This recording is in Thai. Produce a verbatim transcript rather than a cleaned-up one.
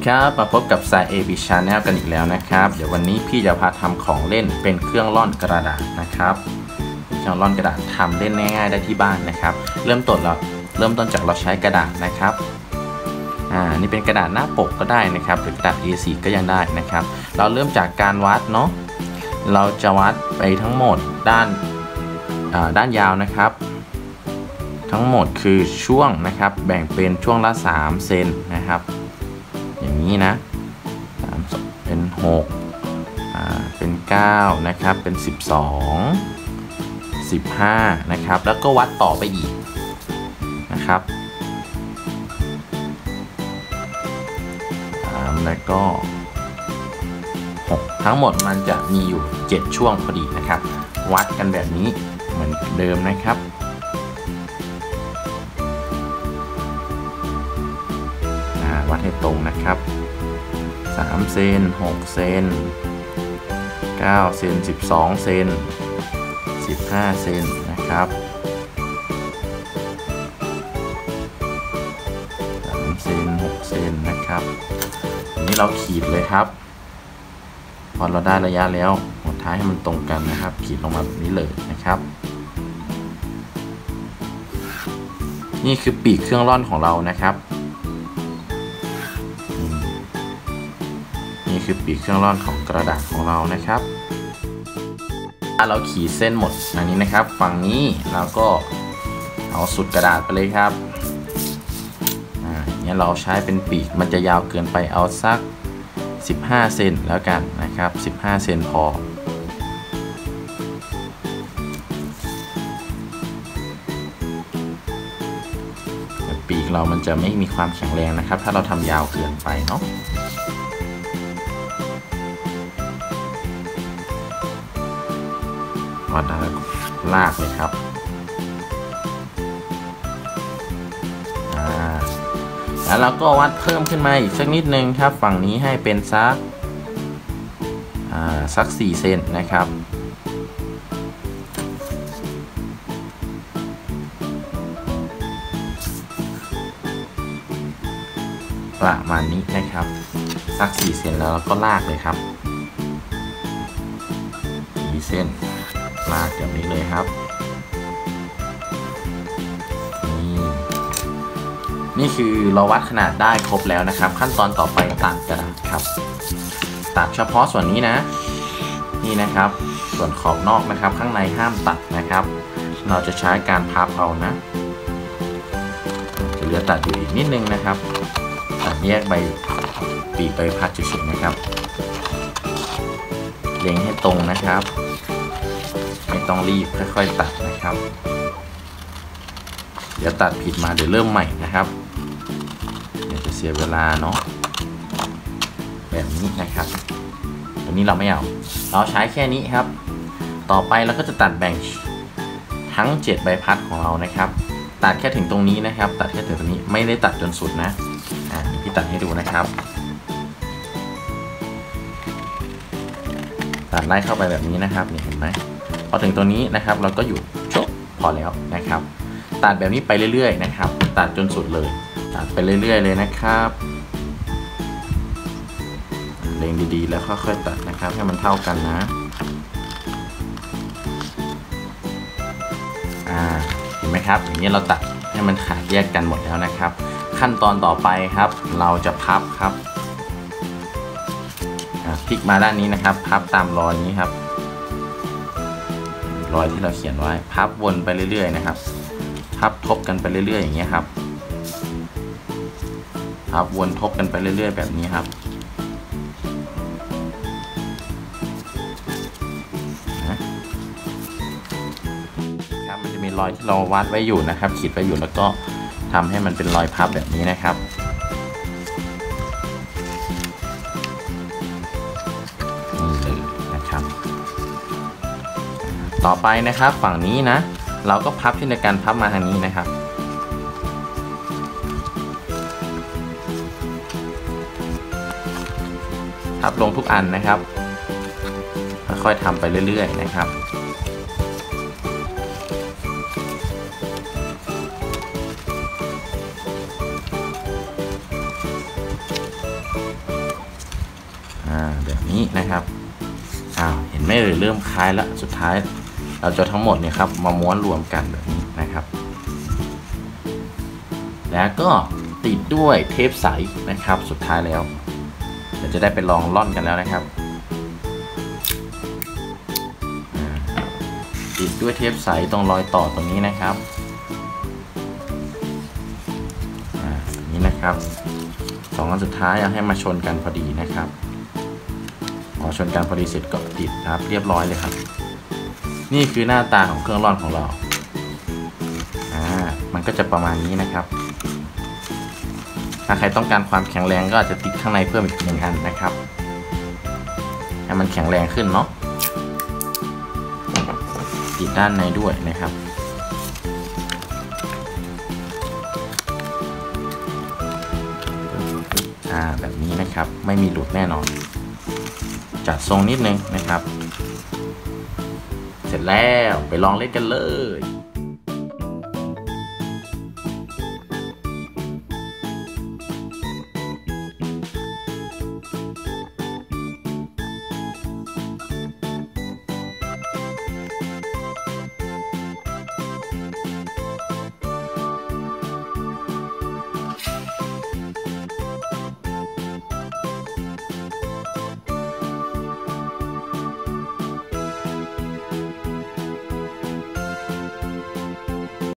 ครับมาพบกับสาย เอ บี Channel กันอีกแล้วนะครับเดี๋ยววันนี้พี่จะพาทำของเล่นเป็นเครื่องร่อนกระดาษนะครับเครื่องร่อนกระดาษทำเล่นง่ายๆได้ที่บ้านนะครับเริ่มต้นเราเริ่มต้นจากเราใช้กระดาษนะครับอ่านี่เป็นกระดาษหน้าปกก็ได้นะครับหรือกระดาษ เอ โฟร์ ก็ยังได้นะครับเราเริ่มจากการวัดเนาะเราจะวัดไปทั้งหมดด้านอ่าด้านยาวนะครับทั้งหมดคือช่วงนะครับแบ่งเป็นช่วงละสามเซนนะครับอย่างนี้นะเป็นหกอ่าเป็นเก้านะครับเป็นสิบสอง สิบห้านะครับแล้วก็วัดต่อไปอีกนะครับแล้วก็หกทั้งหมดมันจะมีอยู่เจ็ดช่วงพอดีนะครับวัดกันแบบนี้เหมือนเดิมนะครับวัดให้ตรงนะครับสามเซนหกเซนเก้าเซนสิบสองเซนสิบห้าเซนนะครับสามเซนหกเซนนะครับอันนี้เราขีดเลยครับพอเราได้ระยะแล้วหัวท้ายให้มันตรงกันนะครับขีดลงมาแบบนี้เลยนะครับนี่คือปีกเครื่องร่อนของเรานะครับนี่คือปีกเครื่องร่อนของกระดาษของเรานะครับถ้าเราขีดเส้นหมดอันนี้นะครับฝั่งนี้เราก็เอาสุดกระดาษไปเลยครับอ่าเนี่ยเราใช้เป็นปีกมันจะยาวเกินไปเอาสักสิบห้าเซนแล้วกันนะครับสิบห้าเซนพอปีกเรามันจะไม่มีความแข็งแรงนะครับถ้าเราทำยาวเกินไปเนาะวัดแล้วลากเลยครับแล้วเราก็วัดเพิ่มขึ้นมาอีกสักนิดนึงครับฝั่งนี้ให้เป็นสักสักสี่เซนนะครับประมาณนี้นะครับสักสี่เซนแล้วเราก็ลากเลยครับสี่เซนลากแบบนี้เลยครับนี่นี่คือเราวัดขนาดได้ครบแล้วนะครับขั้นตอนต่อไปตัดกระดาษครับตัดเฉพาะส่วนนี้นะนี่นะครับส่วนขอบนอกนะครับข้างในห้ามตัดนะครับเราจะใช้การพับเอานะจะเหลือตัดอยู่อีกนิดนึงนะครับตัดแยกใบปีกใบพัดเฉยๆนะครับเล็งให้ตรงนะครับไม่ต้องรีบค่อยๆตัดนะครับเดี๋ยวตัดผิดมาเดี๋ยวเริ่มใหม่นะครับเดี๋ยวจะเสียเวลาเนาะแบบนี้นะครับตัวนี้เราไม่เอาเราใช้แค่นี้ครับต่อไปเราก็จะตัดแบ่งทั้งเจ็ดใบพัดของเรานะครับตัดแค่ถึงตรงนี้นะครับตัดแค่ถึงตรงนี้ไม่ได้ตัดจนสุดนะอ่าพี่ตัดให้ดูนะครับตัดไล่เข้าไปแบบนี้นะครับนี่เห็นไหมพอถึงตัวนี้นะครับเราก็อยู่จบพอแล้วนะครับตัดแบบนี้ไปเรื่อยๆนะครับตัดจนสุดเลยตัดไปเรื่อยๆเลยนะครับเล็งดีๆแล้วค่อยๆตัดนะครับให้มันเท่ากันนะอ่าเห็นไหมครับอย่างนี้เราตัดให้มันขาดแยกกันหมดแล้วนะครับขั้นตอนต่อไปครับเราจะพับครับพลิกมาด้านนี้นะครับพับตามรอยนี้ครับรอยที่เราเขียนไว้พับวนไปเรื่อยๆนะครับพับทบกันไปเรื่อยๆอย่างเงี้ยครับพับวนทบกันไปเรื่อยๆแบบนี้ครับนะครับมันจะมีรอยที่เราวัดไว้อยู่นะครับขีดไว้อยู่แล้วก็ทำให้มันเป็นรอยพับแบบนี้นะครับต่อไปนะครับฝั่งนี้นะเราก็พับเช่นเดียวกันพับมาทางนี้นะครับพับลงทุกอันนะครับค่อยๆทำไปเรื่อยๆนะครับ นนี้นะครับอ้าวเห็นไหมเอ่ยเริ่มคล้ายแล้วสุดท้ายเราจะทั้งหมดเนี่ยครับมาม้วนรวมกันแบบนี้นะครับแล้วก็ติดด้วยเทปใสนะครับสุดท้ายแล้วเดี๋ยวจะได้ไปลองล่อนกันแล้วนะครับติดด้วยเทปใสตรงรอยต่อตรงนี้นะครับนี้นะครับสองอันสุดท้ายเอาให้มาชนกันพอดีนะครับพอชนกันพอดีเสร็จก็ติดครับเรียบร้อยเลยครับนี่คือหน้าตาของเครื่องร่อนของเราอ่ามันก็จะประมาณนี้นะครับถ้าใครต้องการความแข็งแรงก็อาจจะติดข้างในเพิ่มอีกหนึ่งอันนะครับให้มันแข็งแรงขึ้นเนาะติดด้านในด้วยนะครับอ่าแบบนี้นะครับไม่มีหลุดแน่นอนจัดทรงนิดนึงนะครับเสร็จแล้วไปลองเล่นกันเลย